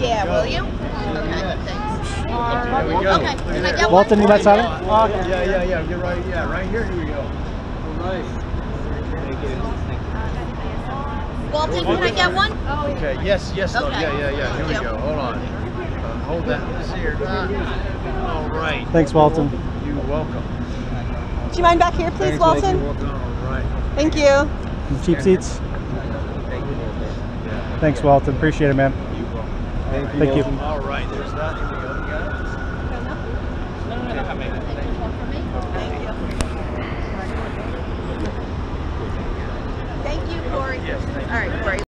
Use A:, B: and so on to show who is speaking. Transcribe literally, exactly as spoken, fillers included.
A: Yeah, will you? Okay, thanks.
B: There we go.
A: Okay, can I get one?
C: Walton, you got something?
B: Oh, yeah, yeah, yeah. Get right, yeah, right here. Here we go. All right. Thank you.
A: Walton, can I get one?
B: Okay. Yes, yes, love.
A: Okay.
B: Yeah, yeah, yeah. Here we
A: Thank you.
B: go. Hold on. Uh, hold that. This here. All right.
C: Thanks, Walton.
B: You're welcome.
D: Do you mind back here, please, Walton?
B: All right.
D: Thank you.
C: Some cheap seats. Thanks, Walton. Appreciate it, man. Thank you.
B: All right. There's that. Here we go. You got it?
A: Thank you, Corey.
B: Yes, thank you.
A: All right, Corey.